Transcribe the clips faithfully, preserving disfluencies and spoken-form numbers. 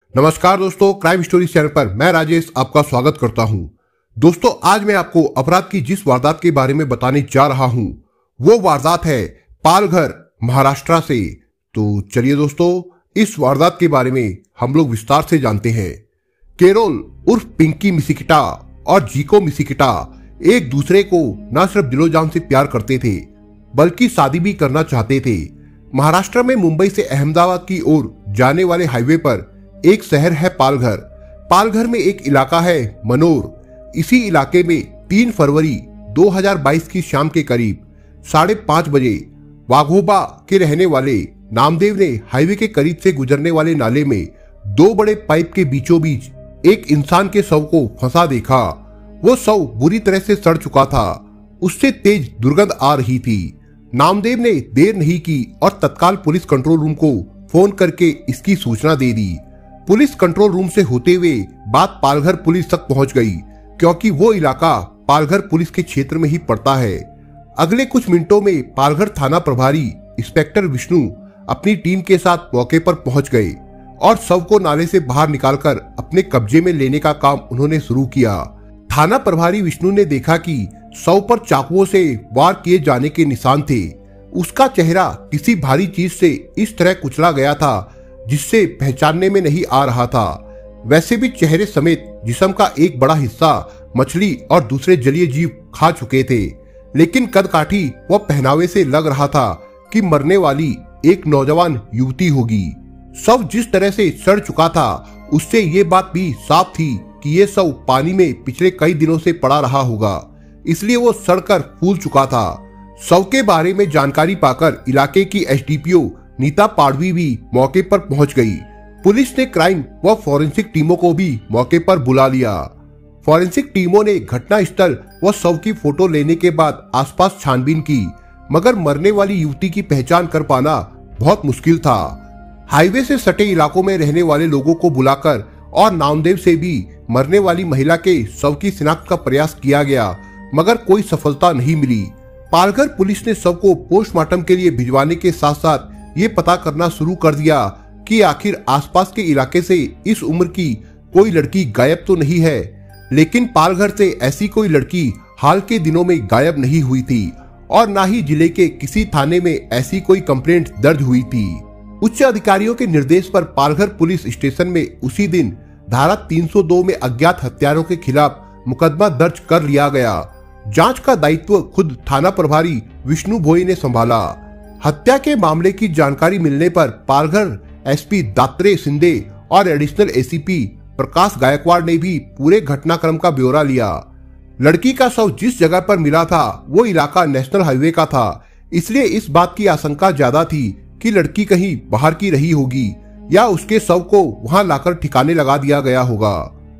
नमस्कार दोस्तों, crime stories channel पर मैं राजेश आपका स्वागत करता हूं। दोस्तों, आज मैं आपको अपराध की जिस वारदात के बारे में बताने जा रहा हूं वो वारदात है पालघर, महाराष्ट्र से। तो चलिए दोस्तों, इस वारदात के बारे में हम लोग विस्तार से जानते हैं। केरोल उर्फ पिंकी मिसिकिटा और जीको मिसिकिटा एक दूसरे को न सिर्फ दिलो जान से प्यार करते थे बल्कि शादी भी करना चाहते थे। महाराष्ट्र में मुंबई से अहमदाबाद की ओर जाने वाले हाईवे पर एक शहर है पालघर। पालघर में एक इलाका है मनोर। इसी इलाके में तीन फरवरी दो हज़ार बाईस की शाम के करीब साढ़े पांच बजे वाघोबा के रहने वाले नामदेव ने हाईवे के करीब से गुजरने वाले नाले में दो बड़े पाइप के बीचों बीच एक इंसान के शव को फंसा देखा। वो शव बुरी तरह से सड़ चुका था, उससे तेज दुर्गंध आ रही थी। नामदेव ने देर नहीं की और तत्काल पुलिस कंट्रोल रूम को फोन करके इसकी सूचना दे दी। पुलिस कंट्रोल रूम से होते हुए बात पालघर पुलिस तक पहुंच गई, क्योंकि वो इलाका पालघर पुलिस के क्षेत्र में ही पड़ता है। अगले कुछ मिनटों में पालघर थाना प्रभारी इंस्पेक्टर विष्णु अपनी टीम के साथ मौके पर पहुंच गए और शव को नाले से बाहर निकालकर अपने कब्जे में लेने का काम उन्होंने शुरू किया। थाना प्रभारी विष्णु ने देखा कि शव पर चाकुओं से वार किए जाने के निशान थे। उसका चेहरा किसी भारी चीज से इस तरह कुचला गया था जिससे पहचानने में नहीं आ रहा था। वैसे भी चेहरे समेत जिस्म का एक बड़ा हिस्सा मछली और दूसरे जलीय जीव खा चुके थे, लेकिन कदकाठी व पहनावे से लग रहा था कि मरने वाली एक नौजवान युवती होगी। शव जिस तरह से सड़ चुका था उससे ये बात भी साफ थी कि ये शव पानी में पिछले कई दिनों से पड़ा रहा होगा, इसलिए वो सड़कर फूल चुका था। शव के बारे में जानकारी पाकर इलाके की S D P O Neeta Padvi भी मौके पर पहुंच गई। पुलिस ने क्राइम व फॉरेंसिक टीमों को भी मौके पर बुला लिया। फॉरेंसिक टीमों ने घटना स्थल व शव की फोटो लेने के बाद आसपास छानबीन की, मगर मरने वाली युवती की पहचान कर पाना बहुत मुश्किल था। हाईवे से सटे इलाकों में रहने वाले लोगों को बुलाकर और नामदेव से भी मरने वाली महिला के शव की शिनाख्त का प्रयास किया गया, मगर कोई सफलता नहीं मिली। पालघर पुलिस ने शव को पोस्टमार्टम के लिए भिजवाने के साथ साथ ये पता करना शुरू कर दिया कि आखिर आसपास के इलाके से इस उम्र की कोई लड़की गायब तो नहीं है। लेकिन पालघर से ऐसी कोई लड़की हाल के दिनों में गायब नहीं हुई थी और न ही जिले के किसी थाने में ऐसी कोई कंप्लेंट दर्ज हुई थी। उच्च अधिकारियों के निर्देश पर पालघर पुलिस स्टेशन में उसी दिन धारा तीन सौ दो में अज्ञात हत्यारों के खिलाफ मुकदमा दर्ज कर लिया गया। जांच का दायित्व खुद थाना प्रभारी विष्णु भोई ने संभाला। हत्या के मामले की जानकारी मिलने पर पालघर एस पी दात्रे शिंदे और additional A C P Prakash Gaikwad ने भी पूरे घटनाक्रम का ब्यौरा लिया। लड़की का शव जिस जगह पर मिला था वो इलाका नेशनल हाईवे का था, इसलिए इस बात की आशंका ज्यादा थी कि लड़की कहीं बाहर की रही होगी या उसके शव को वहां लाकर ठिकाने लगा दिया गया होगा।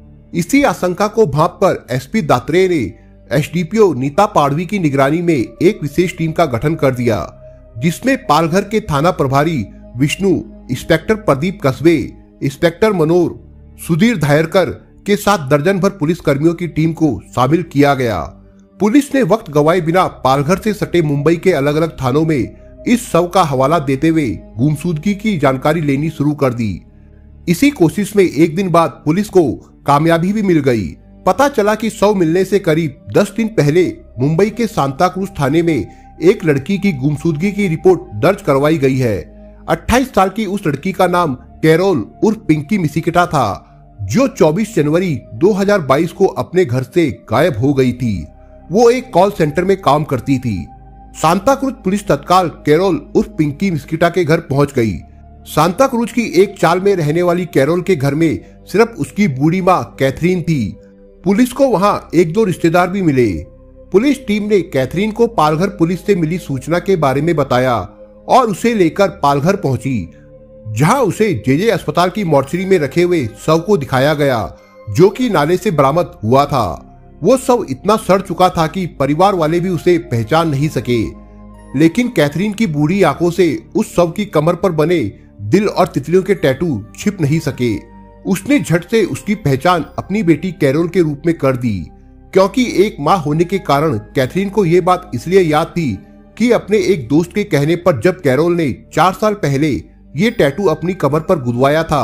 इसी आशंका को भांप कर एस पी दात्रे ने S D P O Neeta Padvi की निगरानी में एक विशेष टीम का गठन कर दिया, जिसमें पालघर के थाना प्रभारी विष्णु, इंस्पेक्टर प्रदीप कस्बे, इंस्पेक्टर मनोर, सुधीर धायरकर के साथ दर्जन भर पुलिस कर्मियों की टीम को शामिल किया गया। पुलिस ने वक्त गवाए बिना पालघर से सटे मुंबई के अलग अलग थानों में इस शव का हवाला देते हुए गुमशुदगी की जानकारी लेनी शुरू कर दी। इसी कोशिश में एक दिन बाद पुलिस को कामयाबी भी मिल गई। पता चला कि शव मिलने से करीब दस दिन पहले मुंबई के सांता क्रूज थाने में एक लड़की की गुमशुदगी की रिपोर्ट दर्ज करवाई गई है। अट्ठाईस साल की उस लड़की का नाम केरोल उर्फ पिंकी मिसिकिटा था, जो चौबीस जनवरी दो हज़ार बाईस को अपने घर से गायब हो गई थी। वो एक कॉल सेंटर में काम करती थी। सांता क्रूज पुलिस तत्काल केरोल उर्फ पिंकी मिसिकिटा के घर पहुंच गई। सांता क्रूज की एक चाल में रहने वाली केरोल के घर में सिर्फ उसकी बूढ़ी माँ कैथरीन थी। पुलिस को वहां एक दो रिश्तेदार भी मिले। पुलिस टीम ने कैथरीन को पालघर पुलिस से मिली सूचना के बारे में बताया और उसे लेकर पालघर पहुंची, जहां उसे जे जे अस्पताल की मोर्चरी में रखे हुए शव को दिखाया गया, जो कि नाले से बरामद हुआ था। वो शव इतना सड़ चुका था कि परिवार वाले भी उसे पहचान नहीं सके, लेकिन कैथरीन की बूढ़ी आंखों से उस शव की कमर पर बने दिल और तितलियों के टैटू छिप नहीं सके। उसने झट से उसकी पहचान अपनी बेटी कैरोल के रूप में कर दी, क्योंकि एक माँ होने के कारण कैथरीन को यह बात इसलिए याद थी कि अपने एक दोस्त के कहने पर जब कैरोल ने चार साल पहले ये टैटू अपनी कमर पर गुदवाया था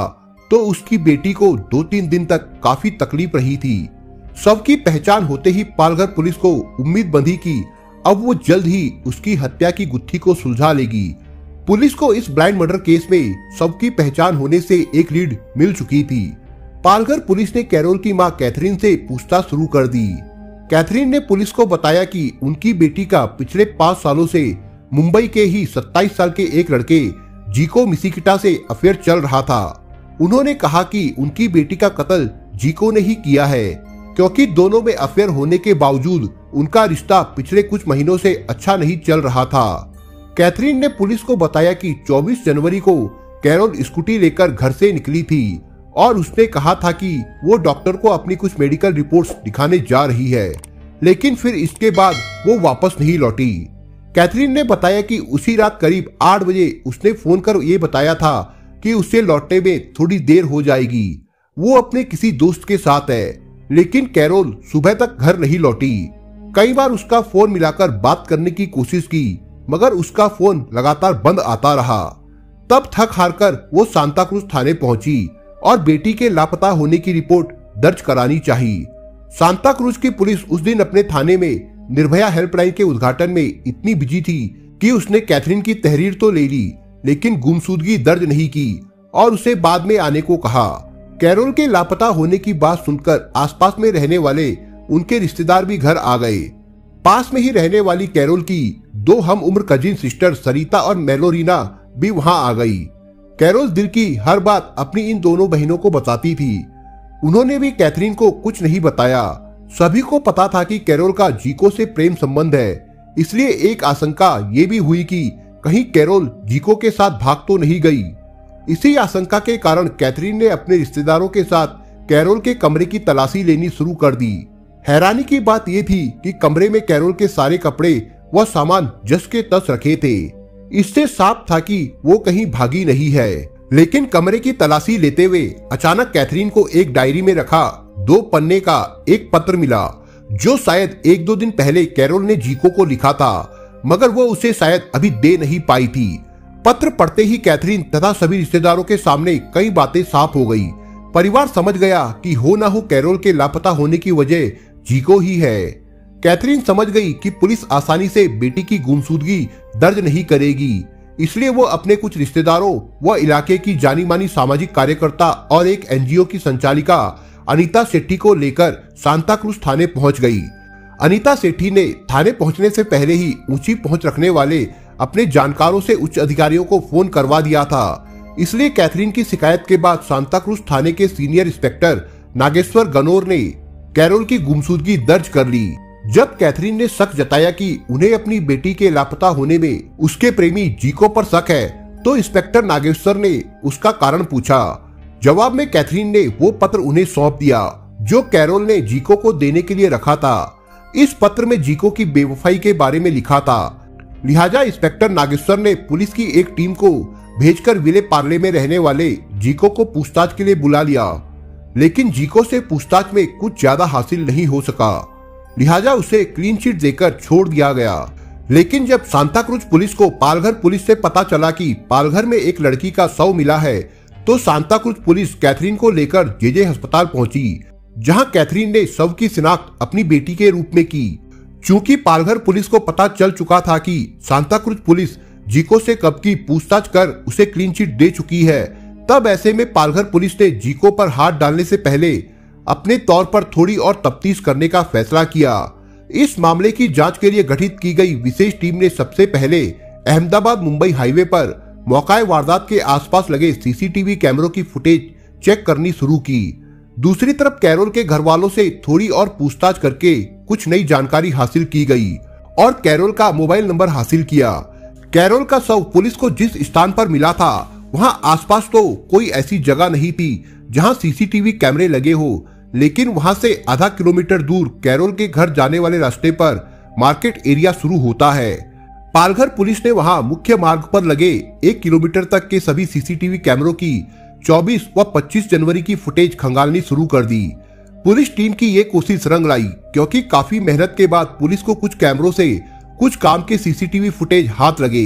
तो उसकी बेटी को दो तीन दिन तक काफी तकलीफ रही थी। शव की पहचान होते ही पालघर पुलिस को उम्मीद बंधी कि अब वो जल्द ही उसकी हत्या की गुत्थी को सुलझा लेगी। पुलिस को इस ब्लाइंड मर्डर केस में शव की पहचान होने से एक लीड मिल चुकी थी। पालघर पुलिस ने कैरोल की मां कैथरीन से पूछताछ शुरू कर दी। कैथरीन ने पुलिस को बताया कि उनकी बेटी का पिछले पाँच सालों से मुंबई के ही सत्ताईस साल के एक लड़के जीको मिसिकिटा से अफेयर चल रहा था। उन्होंने कहा कि उनकी बेटी का कत्ल जीको ने ही किया है, क्योंकि दोनों में अफेयर होने के बावजूद उनका रिश्ता पिछले कुछ महीनों से अच्छा नहीं चल रहा था। कैथरीन ने पुलिस को बताया कि चौबीस जनवरी को कैरोल स्कूटी लेकर घर से निकली थी और उसने कहा था कि वो डॉक्टर को अपनी कुछ मेडिकल रिपोर्ट्स दिखाने जा रही है, लेकिन फिर इसके बाद वो वापस नहीं लौटी। कैथरीन ने बताया कि उसी रात करीब आठ बजे उसने फोन कर ये बताया था कि उससे लौटने में थोड़ी देर हो जाएगी, वो अपने किसी दोस्त के साथ है। लेकिन कैरोल सुबह तक घर नहीं लौटी। कई बार उसका फोन मिलाकर बात करने की कोशिश की, मगर उसका फोन लगातार बंद आता रहा। तब थक हारकर वो सांता क्रूज थाने पहुंची और बेटी के लापता होने की रिपोर्ट दर्ज करानी चाहिए। सांता क्रूज की पुलिस उस दिन अपने थाने में निर्भया हेल्पलाइन के उद्घाटन में इतनी बिजी थी कि उसने कैथरीन की तहरीर तो ले ली, लेकिन गुमशुदगी दर्ज नहीं की और उसे बाद में आने को कहा। कैरोल के लापता होने की बात सुनकर आसपास में रहने वाले उनके रिश्तेदार भी घर आ गए। पास में ही रहने वाली कैरोल की दो हम उम्र कजिन सिस्टर सरिता और मेलोरीना भी वहां आ गई। कैरोल दिल की हर बात अपनी इन दोनों बहनों को बताती थी। उन्होंने भी कैथरीन को कुछ नहीं बताया। सभी को पता था कि कैरोल का जीको से प्रेम संबंध है, इसलिए एक आशंका ये भी हुई कि कहीं कैरोल जीको के साथ भाग तो नहीं गई। इसी आशंका के कारण कैथरीन ने अपने रिश्तेदारों के साथ कैरोल के कमरे की तलाशी लेनी शुरू कर दी। हैरानी की बात यह थी कि कमरे में कैरोल के सारे कपड़े व सामान जस के तस रखे थे। इससे साफ था कि वो कहीं भागी नहीं है। लेकिन कमरे की तलाशी लेते हुए अचानक कैथरीन को एक डायरी में रखा दो पन्ने का एक पत्र मिला, जो शायद एक दो दिन पहले कैरोल ने जीको को लिखा था, मगर वो उसे शायद अभी दे नहीं पाई थी। पत्र पढ़ते ही कैथरीन तथा सभी रिश्तेदारों के सामने कई बातें साफ हो गई। परिवार समझ गया कि हो ना हो कैरोल के लापता होने की वजह जीको ही है। कैथरीन समझ गई कि पुलिस आसानी से बेटी की गुमशुदगी दर्ज नहीं करेगी, इसलिए वो अपने कुछ रिश्तेदारों व इलाके की जानी मानी सामाजिक कार्यकर्ता और एक एनजीओ की संचालिका अनीता सेठी को लेकर सांता क्रूज थाने पहुंच गई। अनीता सेठी ने थाने पहुंचने से पहले ही ऊंची पहुंच रखने वाले अपने जानकारों से उच्च अधिकारियों को फोन करवा दिया था। इसलिए कैथरीन की शिकायत के बाद सांता क्रूज थाने के सीनियर इंस्पेक्टर नागेश्वर गनोर ने कैरोल की गुमशुदगी दर्ज कर ली। जब कैथरीन ने शक जताया कि उन्हें अपनी बेटी के लापता होने में उसके प्रेमी जीको पर शक है, तो इंस्पेक्टर नागेश्वर ने उसका कारण पूछा। जवाब में कैथरीन ने वो पत्र उन्हें सौंप दिया जो कैरोल ने जीको को देने के लिए रखा था। इस पत्र में जीको की बेवफाई के बारे में लिखा था। लिहाजा इंस्पेक्टर नागेश्वर ने पुलिस की एक टीम को भेजकर विले पार्ले में रहने वाले जीको को पूछताछ के लिए बुला लिया, लेकिन जीको से पूछताछ में कुछ ज्यादा हासिल नहीं हो सका। लिहाजा उसे क्लीन चिट देकर छोड़ दिया गया। लेकिन जब सांता क्रूज पुलिस को पालघर पुलिस से पता चला कि पालघर में एक लड़की का शव मिला है, तो सांता क्रूज पुलिस कैथरीन को लेकर जेजे अस्पताल पहुंची, जहां कैथरीन ने शव की शिनाख्त अपनी बेटी के रूप में की। चूंकि पालघर पुलिस को पता चल चुका था कि सांता क्रूज पुलिस जीको से कब की पूछताछ कर उसे क्लीन चिट दे चुकी है, तब ऐसे में पालघर पुलिस ने जीको पर हाथ डालने से पहले अपने तौर पर थोड़ी और तफ्तीश करने का फैसला किया। इस मामले की जांच के लिए गठित की गई विशेष टीम ने सबसे पहले अहमदाबाद मुंबई हाईवे पर मौका वारदात के आसपास लगे सीसीटीवी कैमरों की फुटेज चेक करनी शुरू की। दूसरी तरफ कैरोल के घर वालों से थोड़ी और पूछताछ करके कुछ नई जानकारी हासिल की गई और कैरोल का मोबाइल नंबर हासिल किया। कैरोल का शव पुलिस को जिस स्थान पर मिला था वहां आसपास तो कोई ऐसी जगह नहीं थी जहां सीसीटीवी कैमरे लगे हो, लेकिन वहां से आधा किलोमीटर दूर कैरोल के घर जाने वाले रास्ते पर मार्केट एरिया शुरू होता है। पालघर पुलिस ने वहां मुख्य मार्ग पर लगे एक किलोमीटर तक के सभी सीसीटीवी कैमरों की चौबीस व पच्चीस जनवरी की फुटेज खंगालनी शुरू कर दी। पुलिस टीम की ये कोशिश रंग लाई, क्योंकि काफी मेहनत के बाद पुलिस को कुछ कैमरों से कुछ काम के सीसीटीवी फुटेज हाथ लगे।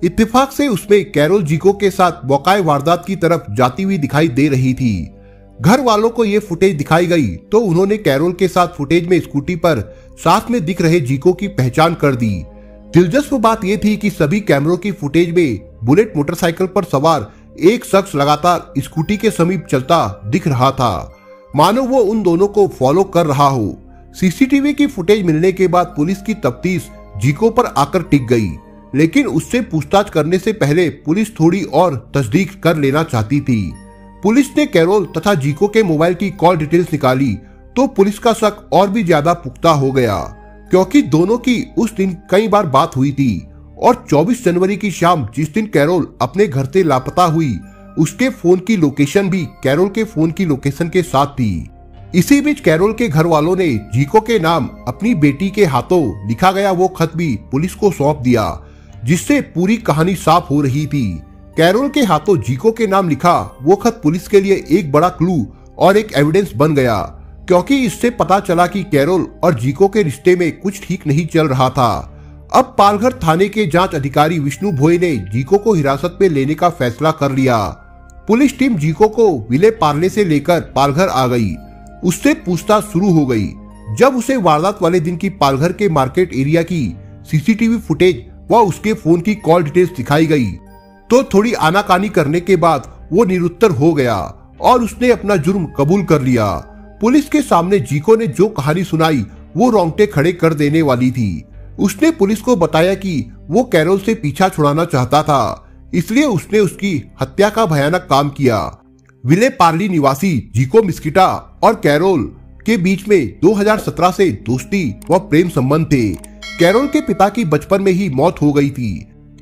इत्तेफाक से उसमें कैरोल जीको के साथ वाकई वारदात की तरफ जाती हुई दिखाई दे रही थी। घर वालों को ये फुटेज दिखाई गई तो उन्होंने कैरोल के साथ फुटेज में स्कूटी पर साथ में दिख रहे जीको की पहचान कर दी। दिलचस्प बात यह थी कि सभी कैमरों की फुटेज में बुलेट मोटरसाइकिल पर सवार एक शख्स लगातार स्कूटी के समीप चलता दिख रहा था, मानो वो उन दोनों को फॉलो कर रहा हो। सीसीटीवी की फुटेज मिलने के बाद पुलिस की तफ्तीश जीको पर आकर टिक गई, लेकिन उससे पूछताछ करने से पहले पुलिस थोड़ी और तस्दीक कर लेना चाहती थी। पुलिस ने कैरोल तथा जीको के मोबाइल की कॉल डिटेल्स निकाली तो पुलिस का शक और भी ज्यादा पुख्ता हो गया, क्योंकि दोनों की उस दिन कई बार बात हुई थी और चौबीस जनवरी की शाम जिस दिन कैरोल अपने घर से लापता हुई, उसके फोन की लोकेशन भी कैरोल के फोन की लोकेशन के साथ थी। इसी बीच कैरोल के घर वालों ने जीको के नाम अपनी बेटी के हाथों लिखा गया वो खत भी पुलिस को सौंप दिया, जिससे पूरी कहानी साफ हो रही थी। कैरोल के हाथों जीको के नाम लिखा वो खत पुलिस के लिए एक बड़ा क्लू और एक एविडेंस बन गया, क्योंकि इससे पता चला कि कैरोल और जीको के रिश्ते में कुछ ठीक नहीं चल रहा था। अब पालघर थाने के जांच अधिकारी विष्णु भोई ने जीको को हिरासत में लेने का फैसला कर लिया। पुलिस टीम जीको को विले पार्ले से लेकर पालघर आ गई। उससे पूछताछ शुरू हो गई। जब उसे वारदात वाले दिन की पालघर के मार्केट एरिया की सीसीटीवी फुटेज व उसके फोन की कॉल डिटेल्स दिखाई गई तो थोड़ी आनाकानी करने के बाद वो निरुत्तर हो गया और उसने अपना जुर्म कबूल कर लिया। पुलिस के सामने जीको ने जो कहानी सुनाई वो रोंगटे खड़े कर देने वाली थी। उसने पुलिस को बताया कि वो कैरोल से पीछा छुड़ाना चाहता था, इसलिए उसने उसकी हत्या का भयानक काम किया। विले पार्ली निवासी जीको मिस्किटा और कैरोल के बीच में दो हज़ार सत्रह से दोस्ती व प्रेम संबंध थे। कैरोल के पिता की बचपन में ही मौत हो गई थी।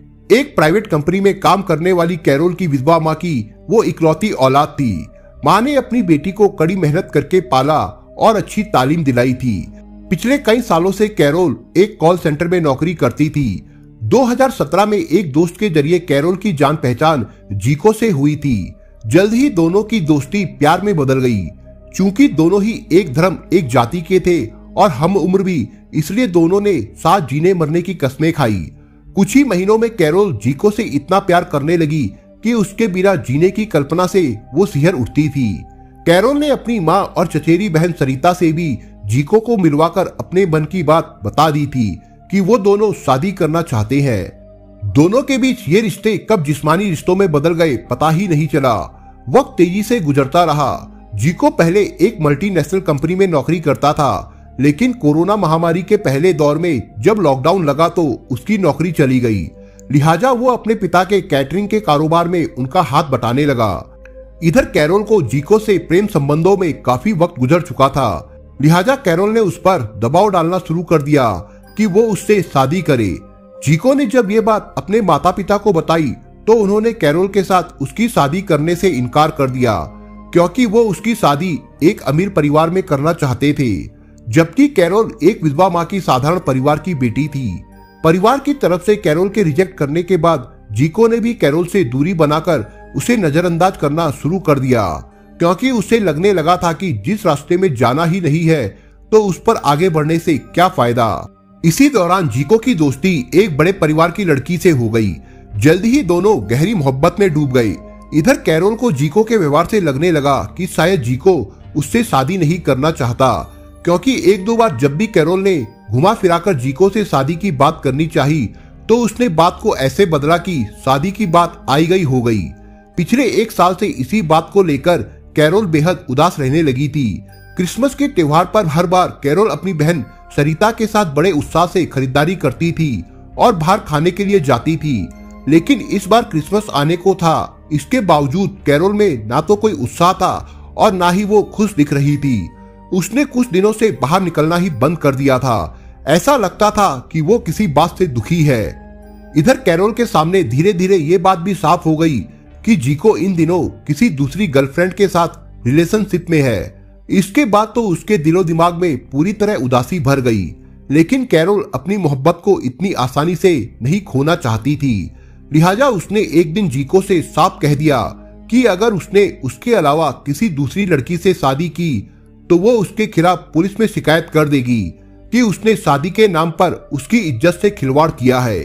एक प्राइवेट कंपनी में काम करने वाली कैरोल की विधवा माँ की वो इकलौती औलाद थी। माँ ने अपनी बेटी को कड़ी मेहनत करके पाला और अच्छी तालीम दिलाई थी। पिछले कई सालों से कैरोल एक कॉल सेंटर में नौकरी करती थी। दो हज़ार सत्रह में एक दोस्त के जरिए कैरोल की जान पहचान जीको से हुई थी। जल्द ही दोनों की दोस्ती प्यार में बदल गई। चूंकि दोनों ही एक धर्म एक जाति के थे और हम उम्र भी, इसलिए दोनों ने साथ जीने मरने की कस्में खाई। कुछ ही महीनों में कैरोल जीको से इतना प्यार करने लगी कि उसके बिना जीने की कल्पना से वो सिहर उठती थी। कैरोल ने अपनी माँ और चचेरी बहन सरिता से भी जीको को मिलवाकर अपने मन की बात बता दी थी कि वो दोनों शादी करना चाहते हैं। दोनों के बीच ये रिश्ते कब जिस्मानी रिश्तों में बदल गए पता ही नहीं चला। वक्त तेजी से गुजरता रहा। जीको पहले एक मल्टीनेशनल कंपनी में नौकरी करता था, लेकिन कोरोना महामारी के पहले दौर में जब लॉकडाउन लगा तो उसकी नौकरी चली गई। लिहाजा वो अपने पिता के कैटरिंग के कारोबार में उनका हाथ बटाने लगा। इधर कैरोल को जीको से प्रेम संबंधों में काफी वक्त गुजर चुका था। लिहाजा कैरोल ने उस पर दबाव डालना शुरू कर दिया कि वो उससे शादी करे। जीको ने जब ये बात अपने माता पिता को बताई तो उन्होंने कैरोल के साथ उसकी शादी करने से इनकार कर दिया, क्योंकि वो उसकी शादी एक अमीर परिवार में करना चाहते थे, जबकि कैरोल एक विधवा माँ की साधारण परिवार की बेटी थी। परिवार की तरफ से कैरोल के रिजेक्ट करने के बाद जीको ने भी कैरोल से दूरी बनाकर उसे नजरअंदाज करना शुरू कर दिया, क्योंकि उसे लगने लगा था कि जिस रास्ते में जाना ही नहीं है तो उस पर आगे बढ़ने से क्या फायदा। इसी दौरान जीको की दोस्ती एक बड़े परिवार की लड़की से हो गई। जल्द ही दोनों गहरी मोहब्बत में डूब गए। इधर कैरोल को जीको के व्यवहार से लगने लगा कि शायद जीको उससे शादी नहीं करना चाहता, क्योंकि एक दो बार जब भी कैरोल ने घुमा फिराकर जीको से शादी की बात करनी चाही तो उसने बात को ऐसे बदला कि शादी की बात आई गई हो गई। पिछले एक साल से इसी बात को लेकर कैरोल बेहद उदास रहने लगी थी। क्रिसमस के त्योहार पर हर बार कैरोल अपनी बहन सरिता के साथ बड़े उत्साह से खरीदारी करती थी और बाहर खाने के लिए जाती थी, लेकिन इस बार क्रिसमस आने को था। इसके बावजूद कैरोल में ना तो कोई उत्साह था और ना ही वो खुश दिख रही थी। उसने कुछ दिनों से बाहर निकलना ही बंद कर दिया था। ऐसा लगता था कि वो किसी बात से दुखी है। इधर कैरोल के सामने धीरे धीरे ये बात भी साफ हो गई कि जीको इन दिनों किसी दूसरी गर्लफ्रेंड के साथ रिलेशनशिप में है। इसके बाद तो उसके दिलो दिमाग में पूरी तरह उदासी भर गई, लेकिन कैरोल अपनी मोहब्बत को इतनी आसानी से नहीं खोना चाहती थी। लिहाजा उसने एक दिन जीको से साफ कह दिया कि अगर उसने उसके अलावा किसी दूसरी लड़की से शादी की तो वो उसके खिलाफ पुलिस में शिकायत कर देगी कि उसने शादी के नाम पर उसकी इज्जत से खिलवाड़ किया है।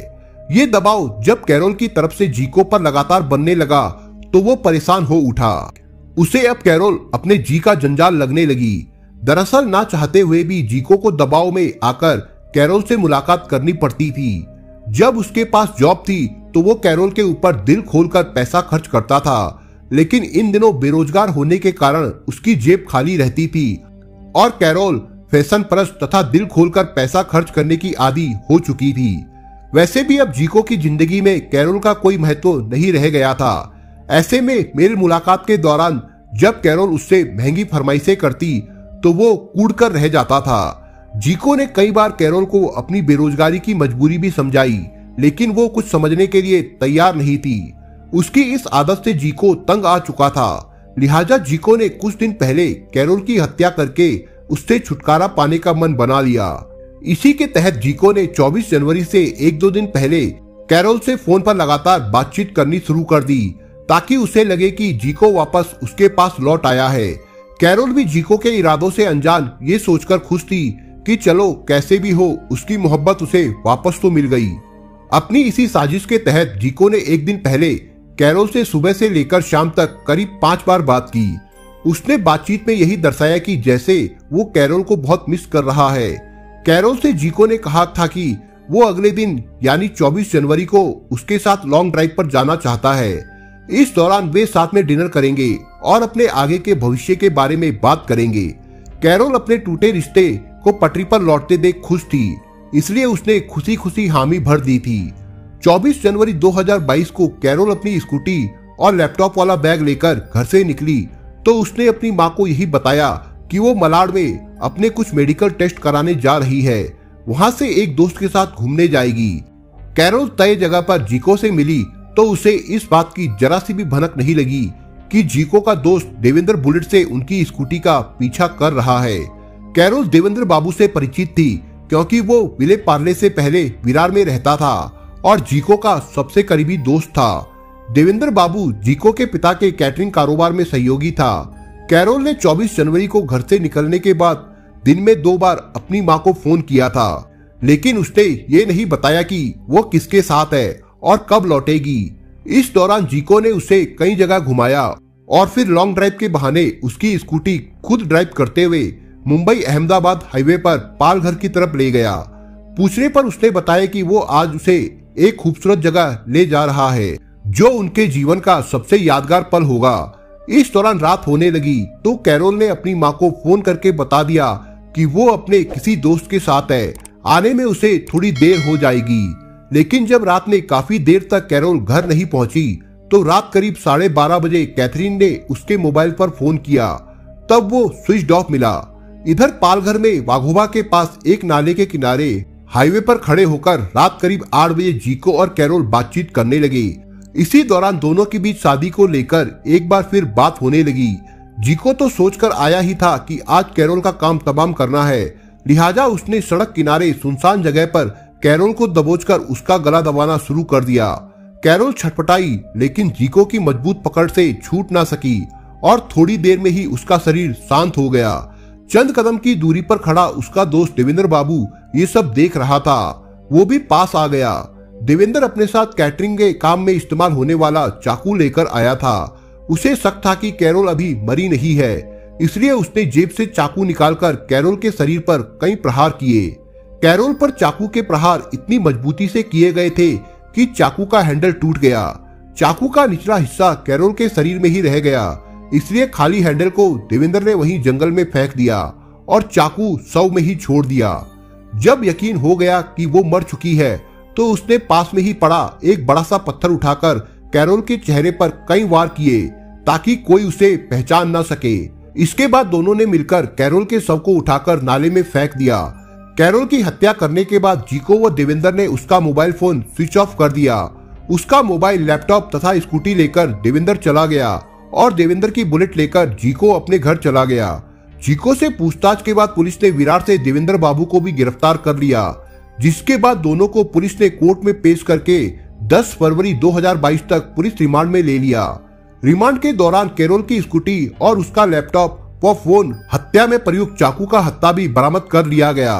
ये दबाव जब कैरोल की तरफ से जीको पर लगातार बनने लगा तो वो परेशान हो उठा। उसे अब कैरोल अपने जी का जंजाल लगने लगी। दरअसल ना चाहते हुए भी जीको को दबाव में आकर कैरोल से मुलाकात करनी पड़ती थी। जब उसके पास जॉब थी तो वो कैरोल के ऊपर दिल खोलकर पैसा खर्च करता था, लेकिन इन दिनों बेरोजगार होने के कारण उसकी जेब खाली रहती थी और कैरोल फैशन परस्त तथा दिल खोलकर पैसा खर्च करने की आदी हो चुकी थी। वैसे भी अब जीको की जिंदगी में कैरोल का कोई महत्व नहीं रह गया था। ऐसे में मेरी मुलाकात के दौरान जब कैरोल उससे महंगी फरमाइशें करती तो वो कूड़कर रह जाता था। जीको ने कई बार कैरोल को अपनी बेरोजगारी की मजबूरी भी समझाई, लेकिन वो कुछ समझने के लिए तैयार नहीं थी। उसकी इस आदत से जीको तंग आ चुका था। लिहाजा जीको ने कुछ दिन पहले कैरोल की हत्या करके उससे छुटकारा पाने का मन बना लिया। इसी के तहत जीको ने चौबीस जनवरी से एक दो दिन पहले कैरोल से फोन पर लगातार बातचीत करनी शुरू कर दी, ताकि उसे लगे कि जीको वापस उसके पास लौट आया है। कैरोल भी जीको के इरादों से अनजान ये सोचकर खुश थी कि चलो कैसे भी हो उसकी मोहब्बत उसे वापस तो मिल गई। अपनी इसी साजिश के तहत जीको ने एक दिन पहले कैरोल से सुबह से लेकर शाम तक करीब पांच बार बात की। उसने बातचीत में यही दर्शाया कि जैसे वो कैरोल को बहुत मिस कर रहा है। कैरोल से जीको ने कहा था कि वो अगले दिन यानी चौबीस जनवरी को उसके साथ लॉन्ग ड्राइव पर जाना चाहता है। इस दौरान वे साथ में डिनर करेंगे और अपने आगे के भविष्य के बारे में बात करेंगे। कैरोल अपने टूटे रिश्ते को पटरी पर लौटते देख खुश थी, इसलिए उसने खुशी खुशी हामी भर दी थी। चौबीस जनवरी दो हज़ार बाईस को कैरोल अपनी स्कूटी और लैपटॉप वाला बैग लेकर घर से निकली तो उसने अपनी माँ को यही बताया कि वो मलाड में अपने कुछ मेडिकल टेस्ट कराने जा रही है। वहां से एक दोस्त के साथ घूमने जाएगी। कैरोल तय जगह पर जीको से मिली तो उसे इस बात की जरा सी भी भनक नहीं लगी कि जीको का दोस्त देवेंद्र बुलेट से उनकी स्कूटी का पीछा कर रहा है। कैरोल देवेंद्र बाबू से परिचित थी क्योंकि वो विले पार्ले से पहले विरार में रहता था और जीको का सबसे करीबी दोस्त था। देवेंद्र बाबू जीको के पिता के कैटरिंग कारोबार में सहयोगी था। कैरोल ने चौबीस जनवरी को घर से निकलने के बाद दिन में दो बार अपनी माँ को फोन किया था, लेकिन उसने ये नहीं बताया कि वो किसके साथ है और कब लौटेगी। इस दौरान जीको ने उसे कई जगह घुमाया और फिर लॉन्ग ड्राइव के बहाने उसकी स्कूटी खुद ड्राइव करते हुए मुंबई अहमदाबाद हाईवे पर पालघर की तरफ ले गया। पूछने पर उसने बताया कि वो आज उसे एक खूबसूरत जगह ले जा रहा है जो उनके जीवन का सबसे यादगार पल होगा। इस दौरान रात होने लगी तो कैरोल ने अपनी माँ को फोन करके बता दिया कि वो अपने किसी दोस्त के साथ है, आने में उसे थोड़ी देर हो जाएगी। लेकिन जब रात में काफी देर तक कैरोल घर नहीं पहुंची तो रात करीब साढ़े बारह बजे कैथरीन ने उसके मोबाइल पर फोन किया, तब वो स्विच ऑफ मिला। इधर पालघर में वाघोबा के पास एक नाले के किनारे हाईवे पर खड़े होकर रात करीब आठ बजे जीको और कैरोल बातचीत करने लगे। इसी दौरान दोनों के बीच शादी को लेकर एक बार फिर बात होने लगी। जीको तो सोचकर आया ही था कि आज कैरोल का काम तमाम करना है, लिहाजा उसने सड़क किनारे सुनसान जगह पर कैरोल को दबोचकर उसका गला दबाना शुरू कर दिया। कैरोल छटपटाई, लेकिन जीको की मजबूत पकड़ से छूट ना सकी और थोड़ी देर में ही उसका शरीर शांत हो गया। चंद कदम की दूरी पर खड़ा उसका दोस्त देवेंद्र बाबू ये सब देख रहा था, वो भी पास आ गया। देवेंद्र अपने साथ कैटरिंग के काम में इस्तेमाल होने वाला चाकू लेकर आया था। उसे शक था कि कैरोल अभी मरी नहीं है, इसलिए उसने जेब से चाकू निकालकर कैरोल के शरीर पर कई प्रहार किए। कैरोल पर चाकू के प्रहार इतनी मजबूती से किए गए थे कि चाकू का हैंडल टूट गया। चाकू का निचला हिस्सा कैरोल के शरीर में ही रह गया, इसलिए खाली हैंडल को देवेंद्र ने वहीं जंगल में फेंक दिया और चाकू शव में ही छोड़ दिया। जब यकीन हो गया कि वो मर चुकी है तो उसने पास में ही पड़ा एक बड़ा सा पत्थर उठाकर कैरोल के चेहरे पर कई वार किए ताकि कोई उसे पहचान न सके। इसके बाद दोनों ने मिलकर कैरोल के शव को उठाकर नाले में फेंक दिया। कैरोल की हत्या करने के बाद जीको व देवेंद्र ने उसका मोबाइल फोन स्विच ऑफ कर दिया। उसका मोबाइल, लैपटॉप तथा स्कूटी लेकर देवेंद्र चला गया और देवेंद्र की बुलेट लेकर जीको अपने घर चला गया। जीको से पूछताछ के बाद पुलिस ने विरार से देवेंद्र बाबू को भी गिरफ्तार कर लिया, जिसके बाद दोनों को पुलिस ने कोर्ट में पेश करके दस फरवरी दो हज़ार बाईस तक पुलिस रिमांड में ले लिया। रिमांड के दौरान कैरोल की स्कूटी और उसका लैपटॉप व फोन, हत्या में प्रयुक्त चाकू का हत्था भी बरामद कर लिया गया।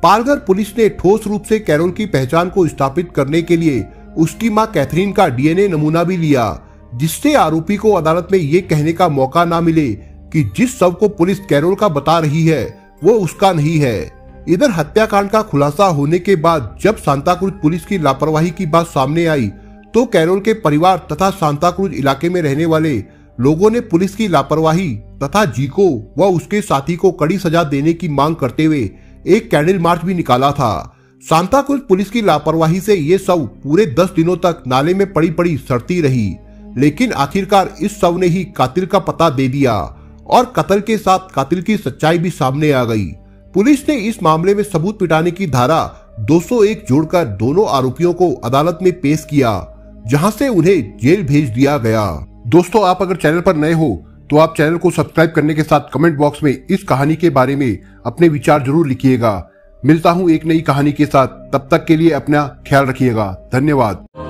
पालघर पुलिस ने ठोस रूप से कैरोल की पहचान को स्थापित करने के लिए उसकी मां कैथरीन का डीएनए नमूना भी लिया, जिससे आरोपी को अदालत में ये कहने का मौका ना मिले कि जिस शव को पुलिस कैरोल का बता रही है वो उसका नहीं है। इधर हत्याकांड का खुलासा होने के बाद जब सांताक्रूज पुलिस की लापरवाही की बात सामने आई तो कैरोल के परिवार तथा सांताक्रूज इलाके में रहने वाले लोगों ने पुलिस की लापरवाही तथा जीको व उसके साथी को कड़ी सजा देने की मांग करते हुए एक कैंडल मार्च भी निकाला था। सांताक्रूज पुलिस की लापरवाही से ये शव पूरे दस दिनों तक नाले में पड़ी पड़ी सड़ती रही, लेकिन आखिरकार इस शव ने ही कातिल का पता दे दिया और कत्ल के साथ कातिल की सच्चाई भी सामने आ गई। पुलिस ने इस मामले में सबूत पिटाने की धारा दो सौ एक जोड़कर दोनों आरोपियों को अदालत में पेश किया, जहां से उन्हें जेल भेज दिया गया। दोस्तों, आप अगर चैनल पर नए हो तो आप चैनल को सब्सक्राइब करने के साथ कमेंट बॉक्स में इस कहानी के बारे में अपने विचार जरूर लिखिएगा। मिलता हूं एक नई कहानी के साथ, तब तक के लिए अपना ख्याल रखिएगा। धन्यवाद।